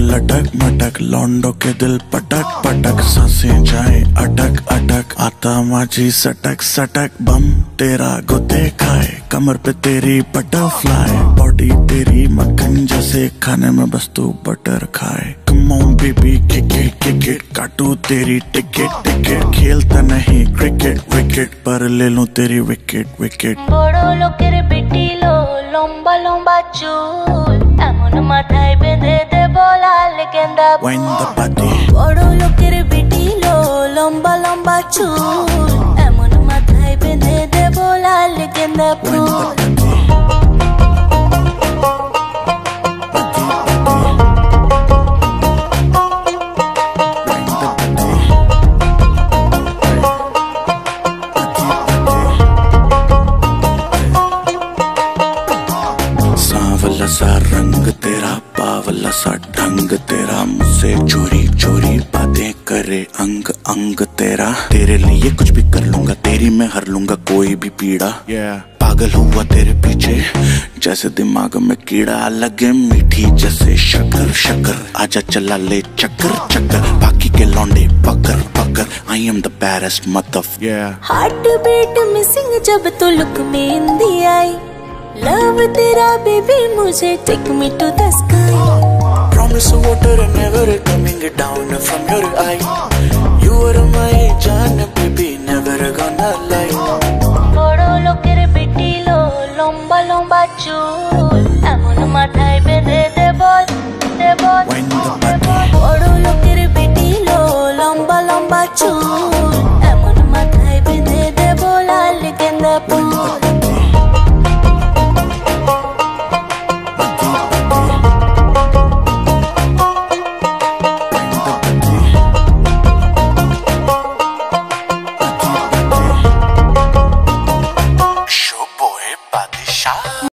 लटक मटक, लौंडो के दिल पटक पटक, सांसें जाए अटक अटक, आता माझी सटक सटक, बम तेरा गुते खाए, कमर पे तेरी बटरफ्लाई, बॉडी तेरी मक्खन जैसे, खाने में बस तू बटर खाए। Come on baby kick it, काटू तेरी टिकट टिकट, खेलता नहीं क्रिकेट विकेट, पर ले लूं तेरी विकेट विकेट। बड़ो लोकेर बेटी लो लंबा लंबा चूल, एमन माथाय बेঁধে দেব লাল गेंदा फूल। बड़ो लोकेर बेटी लो लंबा लंबा चूल, एमन माथाय बेঁধে দেব লাল गेंदा फूल। सांवला सा रंग तेरा, बावला सा ढंग तेरा, मुझसे चोरी चोरी बातें करे अंग अंग तेरा। तेरे लिए कुछ भी कर लूंगा, तेरी मैं हर लूंगा कोई भी पीड़ा। पागल हुआ तेरे पीछे जैसे दिमाग में कीड़ा, लगे मीठी जैसे शक्कर शक्कर, आजा चला ले चक्कर चक्कर, बाकी के लौंडे पकड़ पकड़, I am the baddest mother. Heart beat missing जब तो लुक में हिंदी आई, लव तेरा बेबी मुझे take me to the sky. Promise water never coming down from your eye, you are my जान baby never gonna lie। बड़ो लोकेर बेटी लो लंबा लंबा चूल,